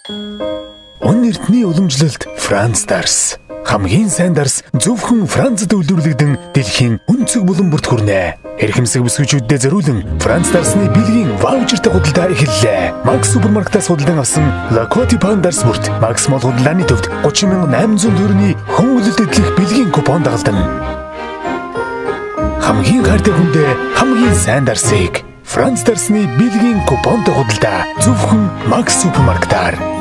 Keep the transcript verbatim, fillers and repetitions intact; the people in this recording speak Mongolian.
Өнөө эртний уламжлалт Франц дарс. Хамгийн сайн дарс зөвхөн Францад үйлдвэрлэгдэн дэлхийн өнцөг булан бүрт хүрнэ. Эрхэмсэг бүсгүйчүүдэд зориулан Франц дарсны бэлгийн ваучертай худалдаа эхэллээ. Макс супермаркетаас худалдан авсан Лакоти Пан дарс бүрт максимал худалдааны төвд гучин мянга найман зуун төгрөгийн хүн үлэлт эдлэх бэлгийн купон дагалдан. Хамгийн хайртай хүндээ хамгийн сайн дарсыг Франц дарсны бэлгийн купонтой худалдаа зөвхөн Макс супермаркетаар.